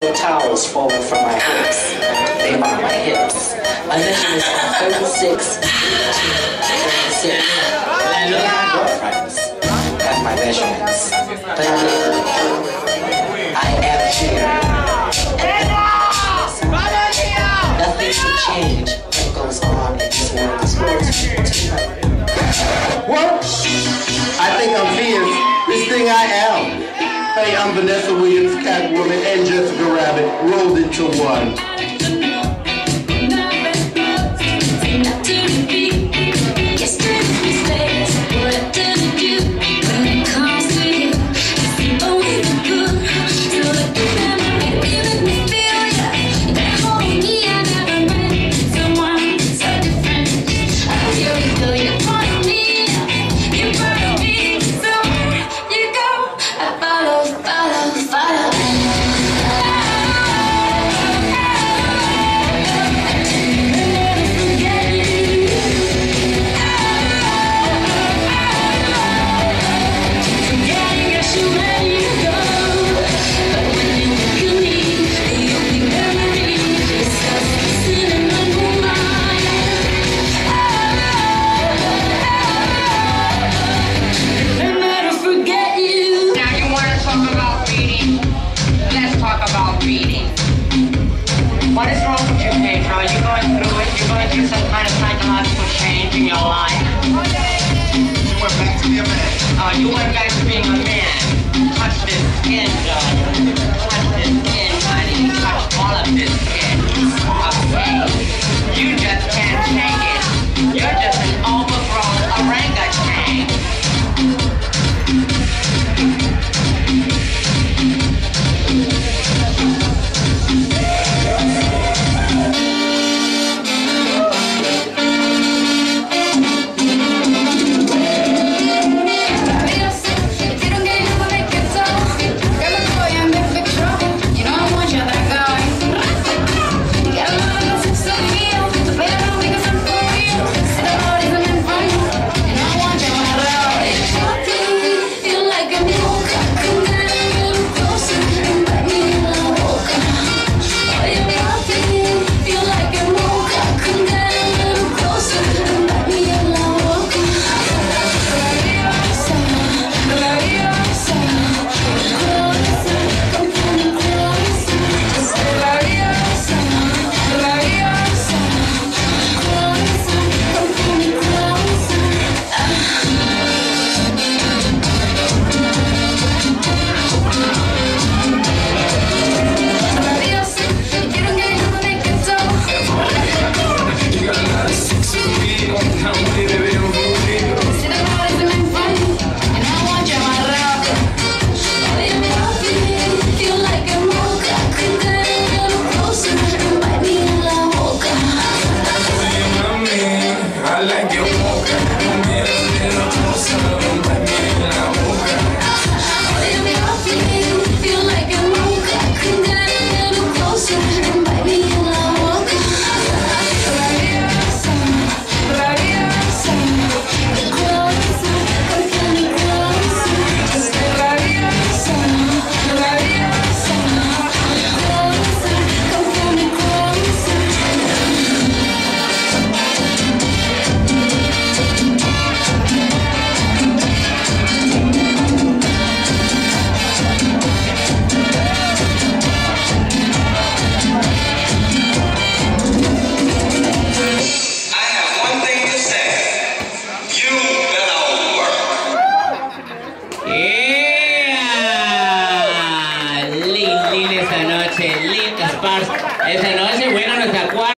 Towels falling from my hips. They are my hips. My measurements are 36, 18, 36. I know my girlfriends have my measurements, but I am here. Nothing should change what goes on in this world. This world is What? I think I'm fierce. This thing I am. Hey, I'm Vanessa Williams, Catwoman, and Jessica Rabbit rolled into one. What is wrong with you, Pedro? Are you going through it? You're going through some kind of psychological change in your life? You went back to being a man. Oh, you went back to being a man. Touch this skin, John. Touch this skin. I didn't touch all of this skin. Okay? You just can't take it. You're just an overgrown orangutan. Esa noche, linda Spars. Esa noche, bueno, nuestra cuarta.